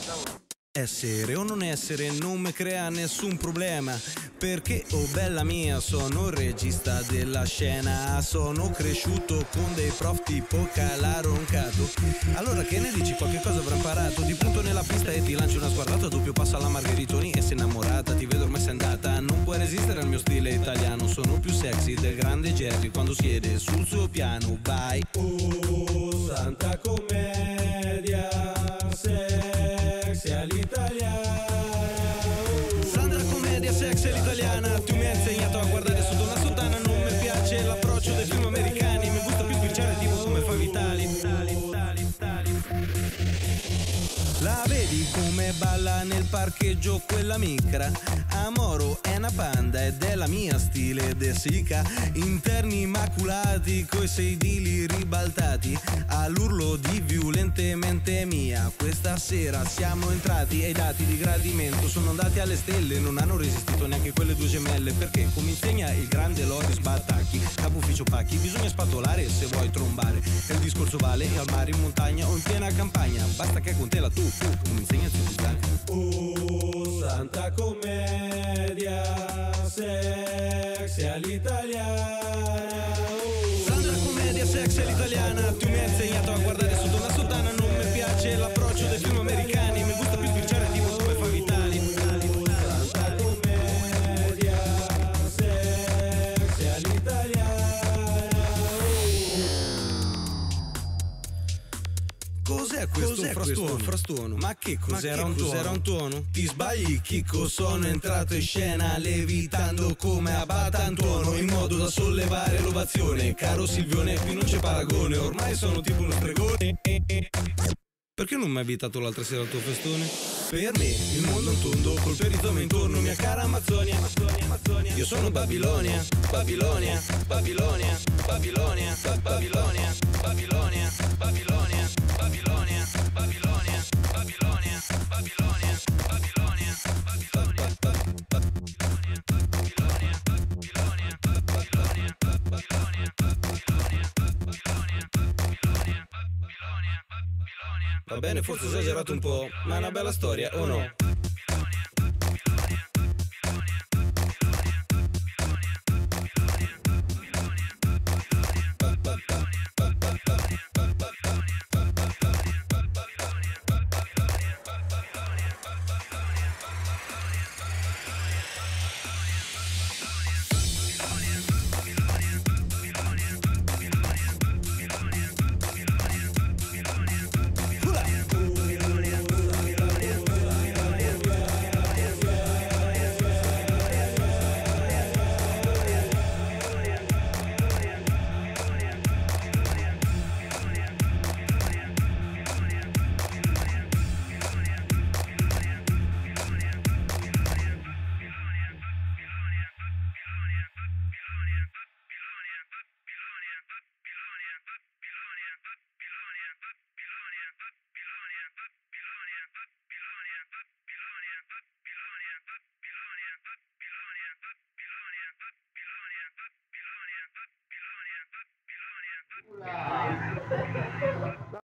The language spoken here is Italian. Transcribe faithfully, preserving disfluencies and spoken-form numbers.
Essere o non essere non mi crea nessun problema, perché, oh bella mia, sono il regista della scena. Sono cresciuto con dei prof tipo Calaroncato. Allora che ne dici, qualche cosa avrò imparato? Ti punto nella pista e ti lancio una sguardata, doppio passo alla Margheritoni e sei innamorata. Ti vedo ormai sei andata, non puoi resistere al mio stile italiano. Sono più sexy del grande Jerry quando siede sul suo piano. Vai. Oh, santa commedia, sexy all'italiana. Sandra commedia sexy all'italiana. Tu mi hai insegnato a guardare sotto una sottana. Non mi piace l'approccio dei film americani, mi gusta più sbirciare tipo come fa Vitali. Vitali, Vitali, Vitali. La vedi come balla nel parcheggio quella micra? Amoro è una panda ed è la mia stile de sica. Interni immaculati coi sedili ribaltati all'urlo di violentemente mia. Questa sera siamo entrati e i dati di gradimento sono andati alle stelle. Non hanno resistito neanche quelle due gemelle, perché come insegna il grande Loris Battacchi, capo ufficio pacchi, bisogna spatolare se vuoi trombare. E il discorso vale al mare, in montagna o in piena campagna, basta che con te la tu, tu come insegna Zubizani. Oh, santa commedia sexy all'italiana. Oh. Sandra commedia sexy all'italiana. Tu mi hai insegnato a guardare sotto una sottana. Non mi piace l'approccio dei film americani, mi gusta più sbirciare tipo come fa Vitali. Santa commedia sexy all'italiana. Cos'è questo Cos'è frastuono? questo frastuono? Ma che cos'era, Ma un, che cos'era un tuono? Ti sbagli, Chicco, sono entrato in scena levitando come a Batantuono, in modo da sollevare l'ovazione. Caro Silvione, qui non c'è paragone, ormai sono tipo uno stregone. Perché non mi hai invitato l'altra sera al tuo festone? Per me il mondo è un tondo col perizoma intorno, mia cara Amazzonia, Amazzonia, Amazzonia. Io sono Babilonia, Babilonia, Babilonia, Babilonia, Babilonia, Babilonia, Babilonia, Babilonia, Babilonia, Babilonia, Babilonia, Babilonia, Va bene, forse ho esagerato un po', ma è una bella storia, o no?